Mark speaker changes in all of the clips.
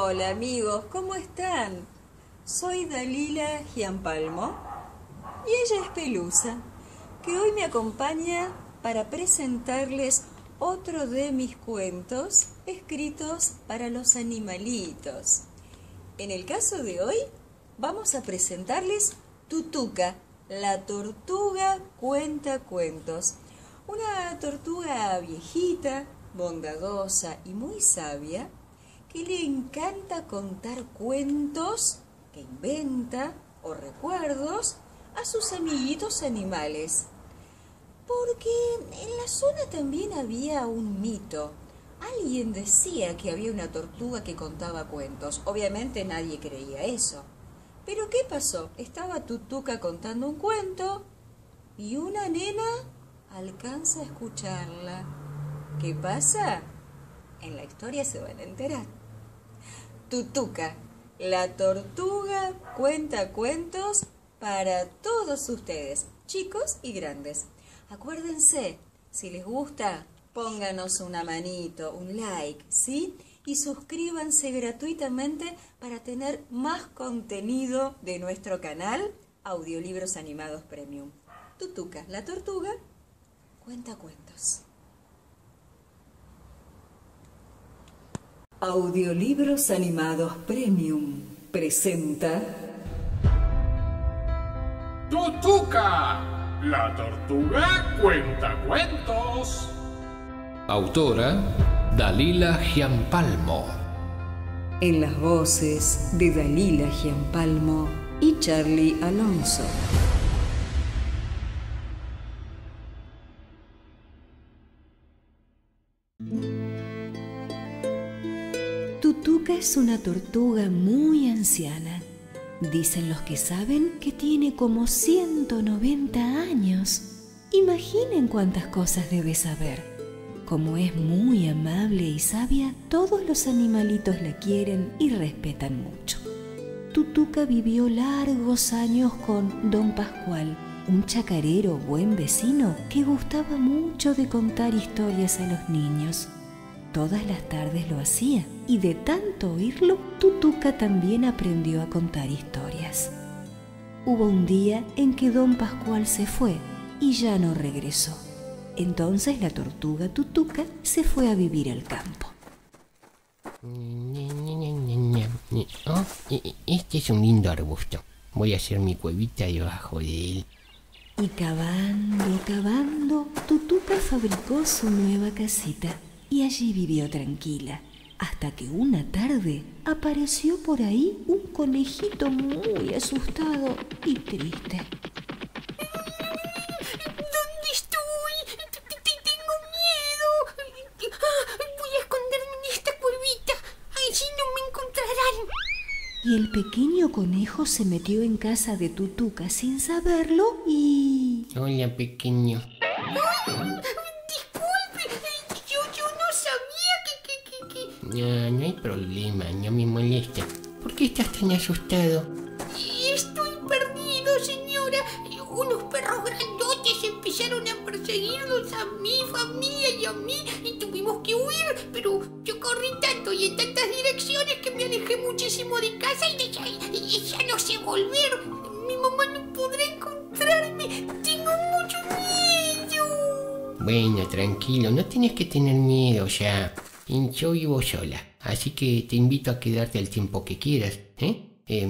Speaker 1: Hola amigos, ¿cómo están? Soy Dalila Gianpalmo y ella es Pelusa, que hoy me acompaña para presentarles otro de mis cuentos escritos para los animalitos. En el caso de hoy vamos a presentarles Tutuca, la tortuga cuenta cuentos. Una tortuga viejita, bondadosa y muy sabia, que le encanta contar cuentos que inventa o recuerdos a sus amiguitos animales. Porque en la zona también había un mito. Alguien decía que había una tortuga que contaba cuentos. Obviamente nadie creía eso. Pero ¿qué pasó? Estaba Tutuca contando un cuento y una nena alcanza a escucharla. ¿Qué pasa? En la historia se van a enterar. Tutuca, la tortuga cuenta cuentos para todos ustedes, chicos y grandes. Acuérdense, si les gusta, pónganos una manito, un like, ¿sí? Y suscríbanse gratuitamente para tener más contenido de nuestro canal Audiolibros Animados Premium. Tutuca, la tortuga, cuenta cuentos. Audiolibros Animados Premium presenta
Speaker 2: Tutuca, la tortuga cuenta cuentos.
Speaker 3: Autora Dalila Gianpalmo.
Speaker 1: en las voces de Dalila Gianpalmo y Charlie Alonso. Tutuca es una tortuga muy anciana. Dicen los que saben que tiene como 190 años. Imaginen cuántas cosas debe saber. Como es muy amable y sabia, todos los animalitos la quieren y respetan mucho. Tutuca vivió largos años con Don Pascual, un chacarero buen vecino que gustaba mucho de contar historias a los niños. Todas las tardes lo hacía y de tanto oírlo, Tutuca también aprendió a contar historias. Hubo un día en que Don Pascual se fue y ya no regresó. Entonces la tortuga Tutuca se fue a vivir al campo.
Speaker 4: Oh, este es un lindo arbusto. Voy a hacer mi cuevita debajo de él.
Speaker 1: Y cavando, Tutuca fabricó su nueva casita y allí vivió tranquila, hasta que una tarde apareció por ahí un conejito muy asustado y triste.
Speaker 5: ¿Dónde estoy? Tengo miedo. Voy a esconderme en esta cuevita. Allí no me encontrarán.
Speaker 1: Y el pequeño conejo se metió en casa de Tutuca sin saberlo y...
Speaker 4: Hola, pequeño.
Speaker 5: Disculpe, yo no sabía que...
Speaker 4: No hay problema, no me molesta. ¿Por qué estás tan asustado?
Speaker 5: Estoy perdido, señora. Unos perros grandotes empezaron a perseguirnos a mi familia y a mí y tuvimos que huir, pero yo corrí tanto y en tantas direcciones que me alejé muchísimo de casa y ya no sé volver. Mi mamá no podrá encontrarme. Tengo mucho miedo.
Speaker 4: Bueno, tranquilo, no tienes que tener miedo ya. Yo vivo sola, así que te invito a quedarte el tiempo que quieras, ¿eh?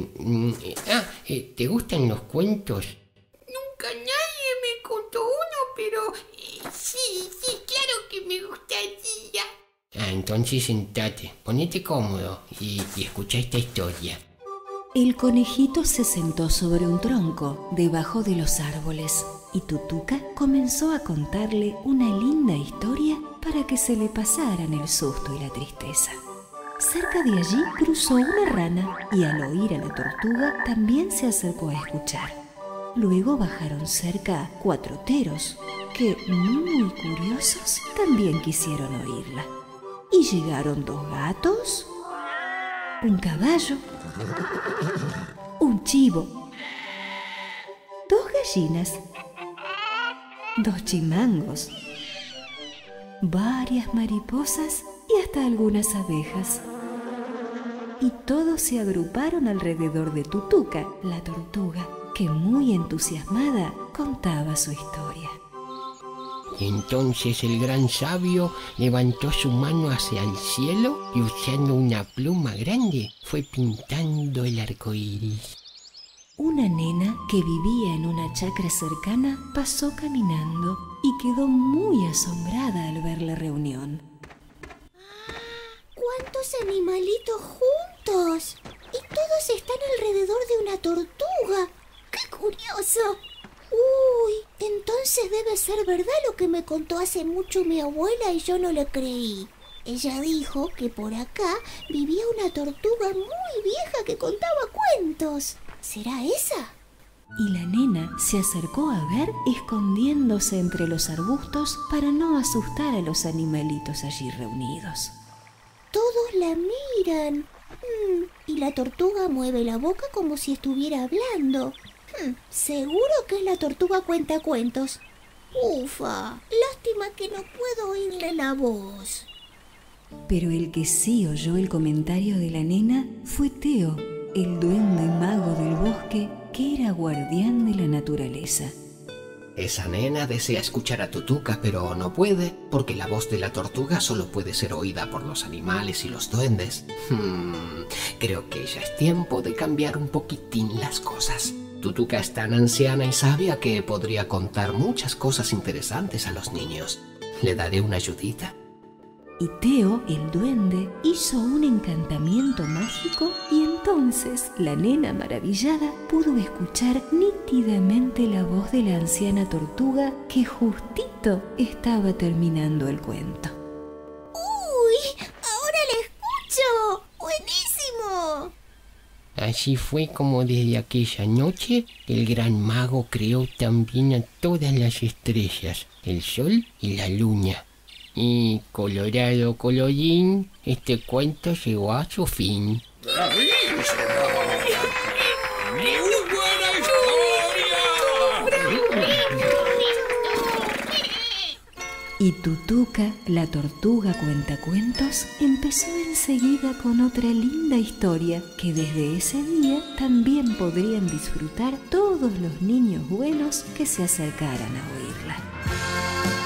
Speaker 4: ¿Te gustan los cuentos?
Speaker 5: Nunca nadie me contó uno, pero sí, claro que me gustaría.
Speaker 4: Entonces sentate, ponete cómodo y escucha esta historia.
Speaker 1: El conejito se sentó sobre un tronco debajo de los árboles y Tutuca comenzó a contarle una linda historia para que se le pasaran el susto y la tristeza. Cerca de allí cruzó una rana y al oír a la tortuga también se acercó a escuchar. Luego bajaron cerca 4 teros que, muy curiosos, también quisieron oírla. Y llegaron 2 gatos, un caballo, un chivo, 2 gallinas, 2 chimangos, varias mariposas y hasta algunas abejas. y todos se agruparon alrededor de Tutuca, la tortuga, que muy entusiasmada contaba su historia.
Speaker 4: Y entonces el gran sabio levantó su mano hacia el cielo y usando una pluma grande fue pintando el arco iris.
Speaker 1: Una nena que vivía en una chacra cercana pasó caminando y quedó muy asombrada al ver la reunión.
Speaker 5: ¡Cuántos animalitos juntos! Y todos están alrededor de una tortuga. ¡Qué curioso! ¡Uy! Entonces debe ser verdad lo que me contó hace mucho mi abuela y yo no le creí. Ella dijo que por acá vivía una tortuga muy vieja que contaba cuentos. ¿Será esa?
Speaker 1: Y la nena se acercó a ver escondiéndose entre los arbustos para no asustar a los animalitos allí reunidos.
Speaker 5: Todos la miran. Y la tortuga mueve la boca como si estuviera hablando. Seguro que es la tortuga cuentacuentos. Ufa, lástima que no puedo oírle la voz.
Speaker 1: Pero el que sí oyó el comentario de la nena fue Teo, el duende mago del bosque que era guardián de la naturaleza.
Speaker 3: Esa nena desea escuchar a Tutuca, pero no puede, porque la voz de la tortuga solo puede ser oída por los animales y los duendes. Creo que ya es tiempo de cambiar un poquitín las cosas. Tutuca es tan anciana y sabia que podría contar muchas cosas interesantes a los niños. Le daré una ayudita.
Speaker 1: Y Teo, el duende, hizo un encantamiento mágico y entonces la nena maravillada pudo escuchar nítidamente la voz de la anciana tortuga que justito estaba terminando el cuento.
Speaker 5: ¡Uy! ¡Ahora la escucho! ¡Buenísimo!
Speaker 4: Así fue como desde aquella noche el gran mago creó también a todas las estrellas, el sol y la luna. Y colorado colorín, este cuento llegó a su fin.
Speaker 2: ¡Bravísimo! ¡Muy buena historia!
Speaker 1: Y Tutuca, la tortuga cuentacuentos, empezó enseguida con otra linda historia que desde ese día también podrían disfrutar todos los niños buenos que se acercaran a oírla.